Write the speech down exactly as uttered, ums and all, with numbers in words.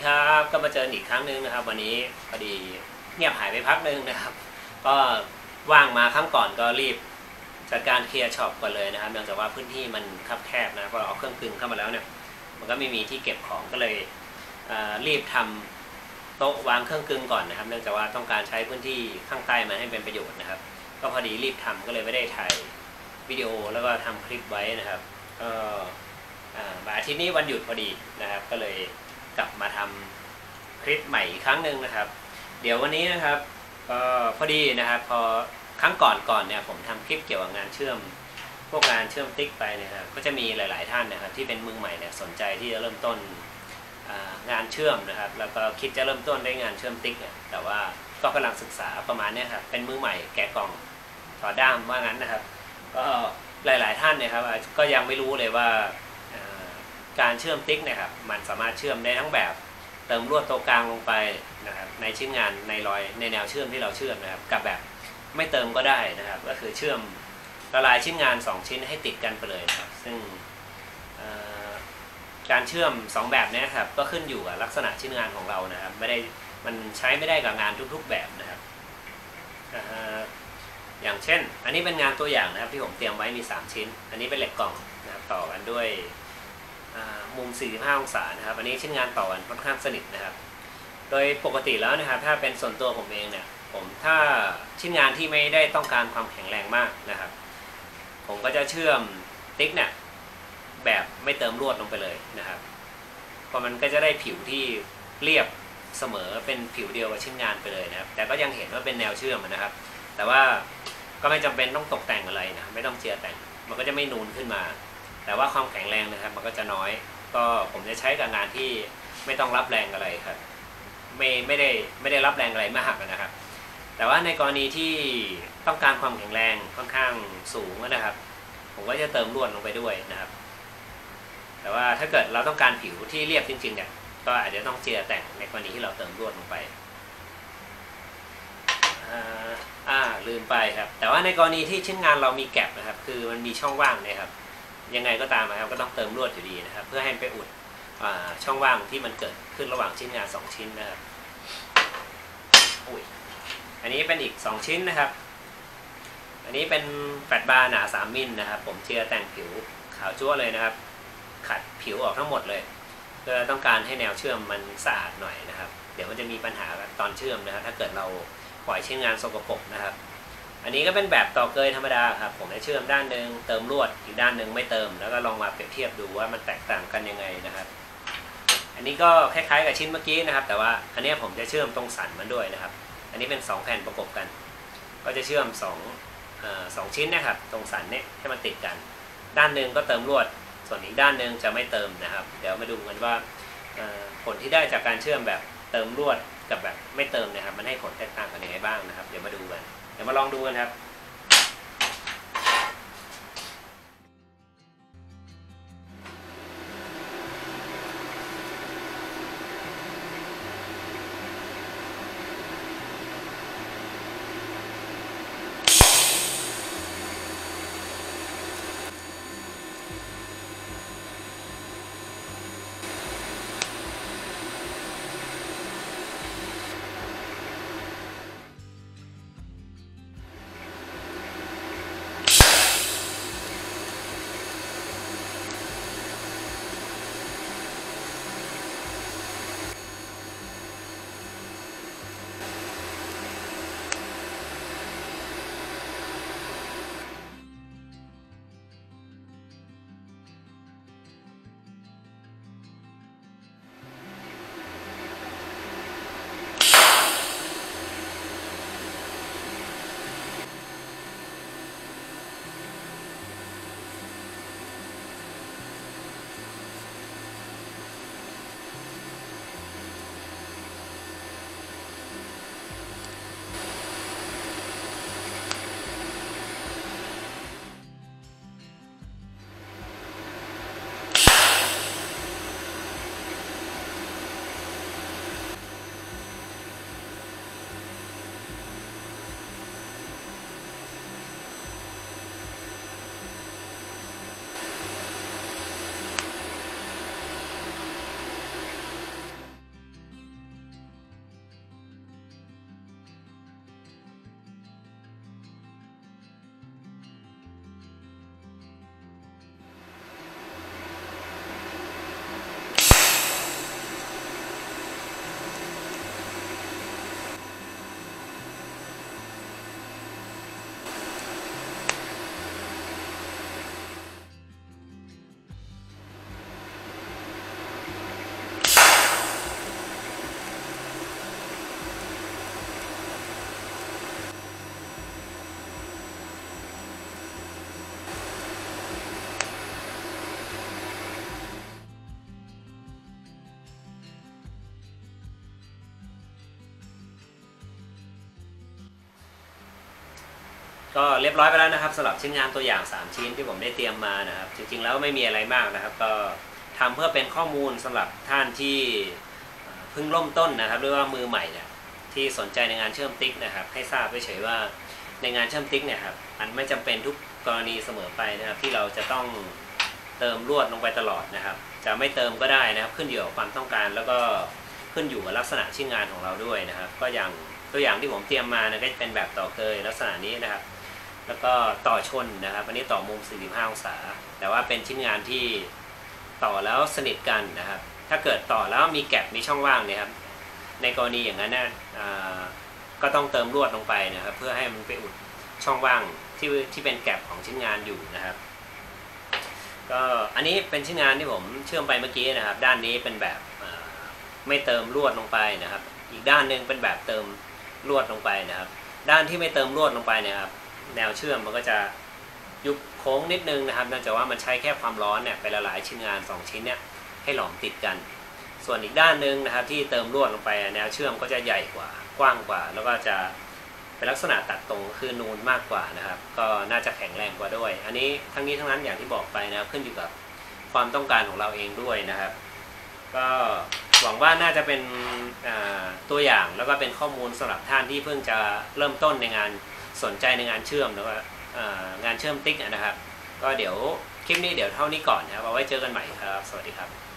ครับก็มาเจออีกครั้งหนึ่งนะครับวันนี้พอดีเงียบหายไปพักหนึ่งนะครับก็ว่างมาครั้งก่อนก็รีบจัดการเคลียร์ช็อปก่อนเลยนะครับเนื่องจากว่าพื้นที่มันคับแคบนะพอเอาเครื่องกลึงเข้ามาแล้วเนี่ยมันก็ไม่มีที่เก็บของก็เลยรีบทำโต๊ะวางเครื่องกลึงก่อนนะครับเนื่องจากว่าต้องการใช้พื้นที่ข้างใต้มันให้เป็นประโยชน์นะครับก็พอดีรีบทำก็เลยไม่ได้ถ่ายวิดีโอแล้วก็ทำคลิปไว้นะครับก็อาทิตย์นี้วันหยุดพอดีนะครับก็เลยกลับมาทำคลิปใหม่อีกครั้งหนึ่งนะครับเดี๋ยววันนี้นะครับก็พอดีนะครับพอครั้งก่อนก่อนเนี่ยผมทำคลิปเกี่ยวกับงานเชื่อมพวกงานเชื่อมติ๊กไปนะครับก็จะมีหลายๆท่านนะครับที่เป็นมือใหม่เนี่ยสนใจที่จะเริ่มต้นงานเชื่อมนะครับแล้วก็คิดจะเริ่มต้นด้วยงานเชื่อมติ๊กเนี่ยแต่ว่าก็กำลังศึกษาประมาณนี้ครับเป็นมือใหม่แกะกล่องถอดด้ามว่างั้นนะครับก็หลายๆท่านเนี่ยครับก็ยังไม่รู้เลยว่าการเชื่อมติ๊กเนี่ยครับมันสามารถเชื่อมได้ทั้งแบบเติมลวดตัวกลางลงไปนะครับในชิ้นงานในรอยในแนวเชื่อมที่เราเชื่อมนะครับกับแบบไม่เติมก็ได้นะครับก็คือเชื่อมละลายชิ้นงานสองชิ้นให้ติดกันไปเลยนะครับซึ่งการเชื่อมสองแบบนี้ครับก็ขึ้นอยู่กับลักษณะชิ้นงานของเรานะครับไม่ได้มันใช้ไม่ได้กับงานทุกๆแบบนะครับอย่างเช่นอันนี้เป็นงานตัวอย่างนะครับที่ผมเตรียมไว้มีสามชิ้นอันนี้เป็นเหล็กกล่องนะครับต่อกันด้วยมุมสี่สิบห้าองศานะครับอันนี้ชิ้นงานต่อกันค่อนข้างสนิทนะครับโดยปกติแล้วนะครับถ้าเป็นส่วนตัวผมเองเนี่ยผมถ้าชิ้นงานที่ไม่ได้ต้องการความแข็งแรงมากนะครับผมก็จะเชื่อมติ๊กเนี่ยแบบไม่เติมลวดลงไปเลยนะครับเพราะมันก็จะได้ผิวที่เรียบเสมอเป็นผิวเดียวกับชิ้นงานไปเลยนะครับแต่ก็ยังเห็นว่าเป็นแนวเชื่อมนะครับแต่ว่าก็ไม่จำเป็นต้องตกแต่งอะไรนะไม่ต้องเจียแต่งมันก็จะไม่นูนขึ้นมาแต่ว่าความแข็งแรงนะครับมันก็จะน้อยก็ผมจะใช้กับงานที่ไม่ต้องรับแรงอะไรครับไม่ไม่ได้ไม่ได้รับแรงอะไรมากนะครับแต่ว่าในกรณีที่ต้องการความแข็งแรงค่อนข้างสูงนะครับผมก็จะเติมลวดลงไปด้วยนะครับแต่ว่าถ้าเกิดเราต้องการผิวที่เรียบจริงๆเนี่ยก็อาจจะต้องเจียแต่งในกรณีที่เราเติมลวดลงไปอ่าลืมไปครับแต่ว่าในกรณีที่ชิ้นงานเรามีแก็บนะครับคือมันมีช่องว่างเนี่ยครับยังไงก็ตามนะครับก็ต้องเติมลวดอยู่ดีนะครับเพื่อให้ไปอุดช่องว่างที่มันเกิดขึ้นระหว่างชิ้นงานสองชิ้นนะครับอุ้ยอันนี้เป็นอีกสองชิ้นนะครับอันนี้เป็นแฟลตบาร์หนาสามมิลนะครับผมเจียแต่งผิวขาวจั๊วเลยนะครับขัดผิวออกทั้งหมดเลยเพื่อต้องการให้แนวเชื่อมมันสะอาดหน่อยนะครับเดี๋ยวมันจะมีปัญหาตอนเชื่อมนะครับถ้าเกิดเราปล่อยชิ้นงานสกปรกนะครับอันนี้ก็เป็นแบบต่อเกยธรรมดาครับผมจะเชื่อมด้านหนึ่งเติมลวดอีกด้านหนึ่งไม่เติมแล้วก็ลองมาเปรียบเทียบดูว่ามันแตกต่างกันยังไงนะครับอันนี้ก็คล้ายๆกับชิ้นเมื่อกี้นะครับแต่ว่าอันนี้ผมจะเชื่อมตรงสันมันด้วยนะครับอันนี้เป็นสองแผ่นประกบกันก็จะเชื่อมสองเอ่อสองชิ้นนะครับตรงสันเนี่ยให้มันติดกันด้านหนึ่งก็เติมลวดส่วนอีกด้านหนึ่งจะไม่เติมนะครับเดี๋ยวมาดูกันว่าผลที่ได้จากการเชื่อมแบบเติมลวดกับแบบไม่เติมนะครับมันให้ผลแตกต่างกันยังไงบ้างนะครับเดี๋ยวมาดูกันเดี๋ยวมาลองดูกันครับก็เรียบร้อยไปแล้วนะครับสำหรับชิ้นงานตัวอย่างสามชิ้นที่ผมได้เตรียมมานะครับจริงๆแล้วไม่มีอะไรมากนะครับก็ทำเพื่อเป็นข้อมูลสำหรับท่านที่เพิ่งเริ่มต้นนะครับหรือว่ามือใหม่เนี่ยที่สนใจในงานเชื่อมติ๊กนะครับให้ทราบเฉยๆว่าในงานเชื่อมติ๊กเนี่ยครับมันไม่จำเป็นทุกกรณีเสมอไปนะครับที่เราจะต้องเติมลวดลงไปตลอดนะครับจะไม่เติมก็ได้นะครับขึ้นอยู่กับความต้องการแล้วก็ขึ้นอยู่กับลักษณะชิ้นงานของเราด้วยนะครับก็อย่างตัวอย่างที่ผมเตรียมมานะก็จะเป็นแบบต่อเกยลักษณะนี้นะครับแล้วก็ต่อชนนะครับอันนี้ต่อมุมสี่สิบห้าองศาแต่ว่าเป็นชิ้นงานที่ต่อแล้วสนิทกันนะครับถ้าเกิดต่อแล้วมีแกลบมีช่องว่างเนี่ยครับในกรณีอย่างนั้นนะก็ต้องเติมลวดลงไปนะครับเพื่อให้มันไปอุดช่องว่างที่ที่เป็นแกลบของชิ้นงานอยู่นะครับก็อันนี้เป็นชิ้นงานที่ผมเชื่อมไปเมื่อกี้นะครับด้านนี้เป็นแบบไม่เติมลวดลงไปนะครับอีกด้านหนึ่งเป็นแบบเติมลวดลงไปนะครับด้านที่ไม่เติมลวดลงไปนะครับแนวเชื่อมมันก็จะยุบโค้งนิดนึงนะครับเนื่องจากว่ามันใช้แค่ความร้อนเนี่ยไปละลายชิ้นงานสองชิ้นเนี่ยให้หลอมติดกันส่วนอีกด้านหนึ่งนะครับที่เติมลวดลงไปแนวเชื่อมก็จะใหญ่กว่ากว้างกว่าแล้วก็จะเป็นลักษณะตัดตรงคือนูนมากกว่านะครับก็น่าจะแข็งแรงกว่าด้วยอันนี้ทั้งนี้ทั้งนั้นอย่างที่บอกไปนะครับขึ้นอยู่กับความต้องการของเราเองด้วยนะครับก็หวังว่าน่าจะเป็นตัวอย่างแล้วก็เป็นข้อมูลสำหรับท่านที่เพิ่งจะเริ่มต้นในงานสนใจในงานเชื่อมแล้วก็งานเชื่อมติ๊กนะครับก็เดี๋ยวคลิปนี้เดี๋ยวเท่านี้ก่อนนะครับเอาไว้เจอกันใหม่ครับสวัสดีครับ